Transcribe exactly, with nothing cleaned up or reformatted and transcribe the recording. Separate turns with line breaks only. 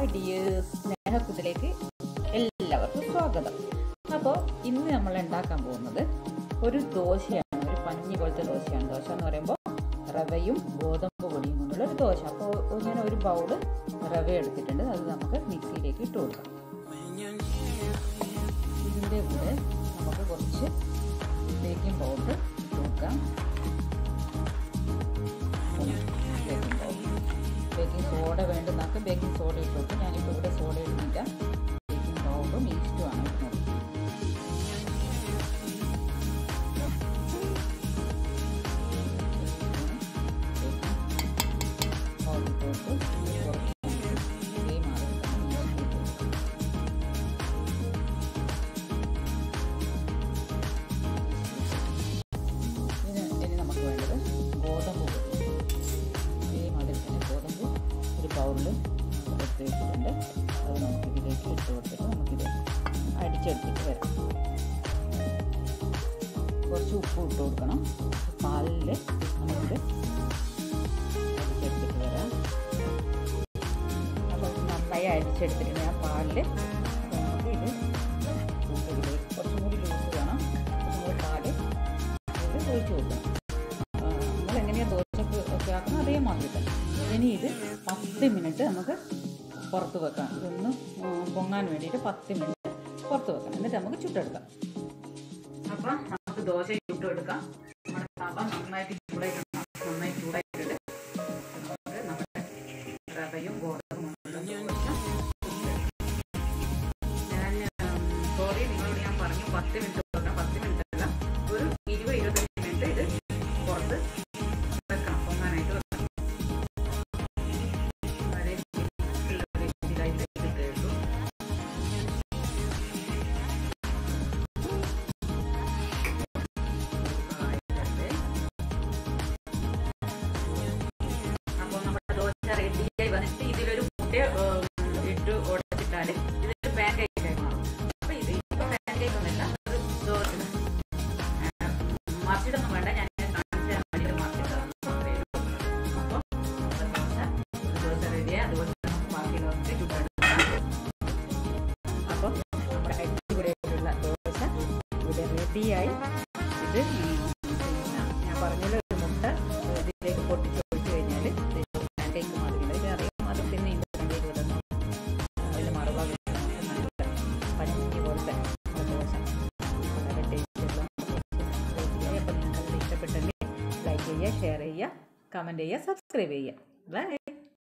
Hi dears, സ്നേഹക്കുതിലേക്ക് എല്ലാവർക്കും സ്വാഗതം. അപ്പോൾ ഇന്ന് നമ്മൾ ഉണ്ടാക്കാൻ പോകുന്നത് ഒരു ദോശയാണ്. ഒരു പഞ്ഞി പോലത്തെ ദോശയാണ്. ദോശ എന്ന് പറയുമ്പോൾ റവയും ഗോതമ്പ് പൊടിയും കൊണ്ടുള്ള ഒരു ദോശ. അപ്പോൾ ഞാൻ ഒരു ബൗള് റവ എടുത്തിട്ടുണ്ട്. അത് നമുക്ക് മിക്സിയിലേക്ക് ഇട്ട് കൊടുക്കാം. ഇതിൻ്റെ കൂടെ നമുക്ക് കുറച്ച് ബേക്കിംഗ് പൗഡർ ഇട്ട് കൊടുക്കാം. ബേക്കിംഗ് പൗഡർ ബേക്കിംഗ് സോഡ വേണ്ടുന്നൊക്കെ ബേക്കിംഗ് സോഡ ഇട്ട് കൊടുക്കും. ഞാനിപ്പോൾ ഇവിടെ സോഡ ഇടുന്നില്ല. ബേക്കിംഗ് പൗഡറും ഈസ്റ്റുമാണ് ഇടുന്നത്. പൗഡർ ഇട്ട് കൊടുത്ത് സെയിം ആണ് ഇനി ഇനി നമുക്ക് വേണ്ടത് ഗോതമ്പ് പൊടി. സെയിം അതിൽ തന്നെ ഗോതമ്പ് ഒരു ബൗളിൽ എടുത്ത് വെച്ചിട്ടുണ്ട്. അത് നമുക്ക് ഇതിലേക്ക് ഇട്ട് കൊടുത്തിട്ട് നമുക്കിത് അടിച്ചെടുത്തിട്ട് വരാം. കുറച്ച് ഉപ്പ് ഇട്ട് കൊടുക്കണം. പാലിൽ നമുക്കിത് അടിച്ചെടുത്തിട്ട് വരാം. അപ്പോൾ നന്നായി അടിച്ചെടുത്തിട്ടുണ്ട് ആ പാലിൽ. നമുക്ക് ഇത് ഇതിലേക്ക് കുറച്ചും കൂടി ലൂസ് വേണം. കുറച്ചും കൂടി പാല് ഇത് ഒഴിച്ച് കൊടുക്കണം. നമ്മൾ എങ്ങനെയാണ് ദോശക്ക് ഒക്കെ ആക്കണം അതേമാതിരി തന്നെ. ഇനി ഇത് പത്ത് മിനിറ്റ് നമുക്ക് പുറത്ത് വെക്കാം. ഇതൊന്ന് പൊങ്ങാൻ വേണ്ടിയിട്ട് പത്ത് മിനിറ്റ് പുറത്ത് വെക്കാം. എന്നിട്ട് നമുക്ക് ചുട്ടെടുക്കാം. അപ്പം നമുക്ക് ദോശ ചുട്ടെടുക്കാം. നമ്മുടെ തവ നന്നായിട്ട് ചൂടായിട്ടുണ്ട്. നന്നായി ചൂടായിട്ടുണ്ട്. നമ്മുടെ റവയും ഗോതമ്പും ഞാൻ സോറി നിങ്ങളോട് ഞാൻ പറഞ്ഞു പത്ത് മിനിറ്റ് വെക്കണം. പത്ത് മിനിറ്റ് അല്ല, ഒരു ഇരുപത് ഇരുപത്തഞ്ച് മിനിറ്റ് ഇത് പുറത്ത് വെക്കണം. പൊങ്ങാനായിട്ട് വെക്കണം. റെഡിയായി വന്നിട്ട് ഇതിലൊരു മുട്ട ഇട്ട് ഉടച്ചിട്ടാൽ ഇതൊരു പാൻ കേക്കായി മാറും. അപ്പൊ ഇത് ഇപ്പൊ പാൻ കേക്ക് ഒന്നുമില്ല, ഒരു ദോശ മറിച്ചിട്ടൊന്നും വേണ്ട. ഞാൻ കാണിച്ചു തരാൻ വേണ്ടിയിട്ട് മറിച്ചിട്ടതാണ്. അപ്പോൾ ദോശ റെഡിയായി. അതുപോലെ നമുക്ക് ബാക്കിയുള്ള ചുട്ടെടുക്കാം. അപ്പോൾ നമ്മുടെ അടിപൊളിയായിട്ടുള്ള ദോശ ഇവിടെ റെഡിയായി. ഇത് ഞാൻ പറഞ്ഞല്ലോ, ഒരു മുട്ട ഇതിലേക്ക് പൊട്ടിച്ച് ഒഴിച്ച് കഴിഞ്ഞാൽ കേക്ക് മാറില്ല. ഇത് അറിയാം. അത് പിന്നെ ഇതിൻ്റെ വിടുന്നു. അതിൽ മറുഭാഗം നല്ല പഞ്ഞി പോലത്തെ ദോശ വളരെ ടേസ്റ്റുള്ള. അപ്പോൾ നിങ്ങൾക്ക് ഇഷ്ടപ്പെട്ടെങ്കിൽ ലൈക്ക് ചെയ്യുക, ഷെയർ ചെയ്യുക, കമൻറ്റ് ചെയ്യുക, സബ്സ്ക്രൈബ് ചെയ്യുക. ബൈ.